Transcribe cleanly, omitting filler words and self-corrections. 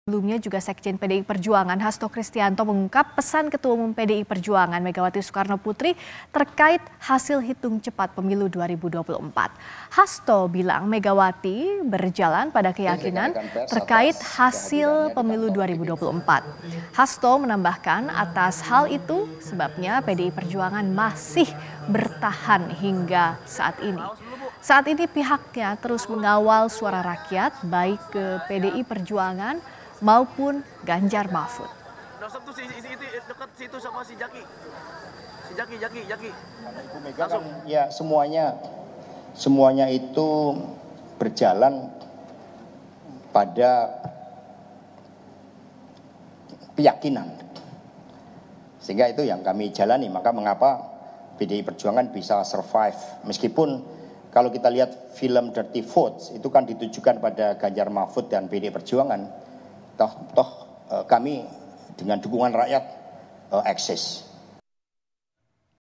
Sebelumnya juga Sekjen PDI Perjuangan Hasto Kristianto mengungkap pesan Ketua Umum PDI Perjuangan Megawati Soekarno Putri terkait hasil hitung cepat pemilu 2024. Hasto bilang Megawati berjalan pada keyakinan terkait hasil pemilu 2024. Hasto menambahkan atas hal itu sebabnya PDI Perjuangan masih bertahan hingga saat ini. Saat ini pihaknya terus mengawal suara rakyat baik ke PDI Perjuangan maupun Ganjar Mahfud. Sabtu dekat situ sama si Jaki. Jaki. Ibu Mega kan ya semuanya itu berjalan pada keyakinan. Sehingga itu yang kami jalani, maka mengapa PDI Perjuangan bisa survive meskipun kalau kita lihat film Dirty Votes itu kan ditujukan pada Ganjar Mahfud dan PDI Perjuangan. Toh kami dengan dukungan rakyat eksis.